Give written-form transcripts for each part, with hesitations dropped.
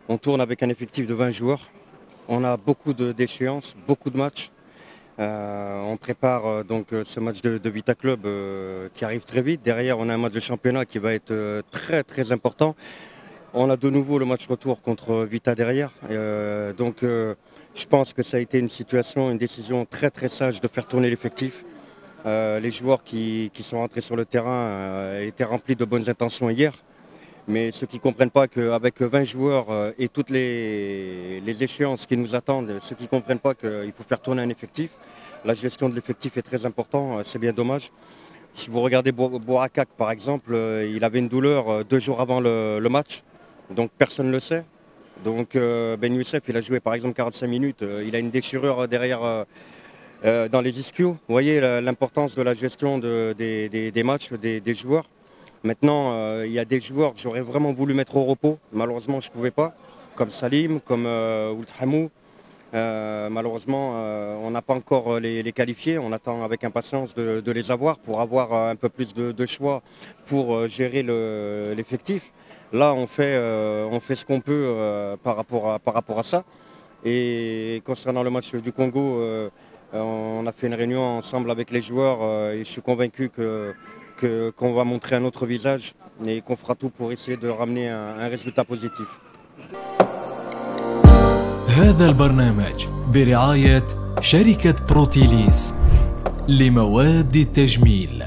On tourne avec un effectif de 20 joueurs. On a beaucoup d'échéances, beaucoup de matchs. On prépare ce match de Vita Club qui arrive très vite. Derrière, on a un match de championnat qui va être très très important. On a de nouveau le match retour contre Vita derrière. Je pense que ça a été une décision très très sage de faire tourner l'effectif. Les joueurs qui sont entrés sur le terrain étaient remplis de bonnes intentions hier. Mais ceux qui ne comprennent pas qu'avec 20 joueurs et toutes les échéances qui nous attendent, ceux qui ne comprennent pas qu'il faut faire tourner un effectif, la gestion de l'effectif est très importante, c'est bien dommage. Si vous regardez Bourakak par exemple, il avait une douleur 2 jours avant le match, donc personne ne le sait. Donc Ben Youssef, il a joué par exemple 45 minutes, il a une déchirure derrière dans les ischios. Vous voyez l'importance de la gestion des matchs, des joueurs. Maintenant, il y a des joueurs que j'aurais vraiment voulu mettre au repos. Malheureusement, je ne pouvais pas, comme Salim, comme Ould Hamou. Malheureusement, on n'a pas encore les qualifiés. On attend avec impatience de les avoir pour avoir un peu plus de choix pour gérer l'effectif. Là, on fait ce qu'on peut par rapport à ça. Et concernant le match du Congo, on a fait une réunion ensemble avec les joueurs et je suis convaincu qu'on va montrer un autre visage et qu'on fera tout pour essayer de ramener un résultat positif. هذا البرنامج برعاية شركة بروتيليس لمواد التجميل.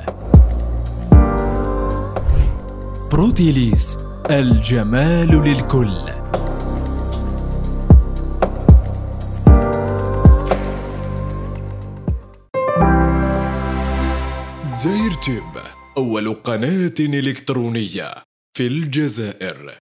بروتيليس، الجمال للكل. زاير تيوب، أول قناة إلكترونية في الجزائر.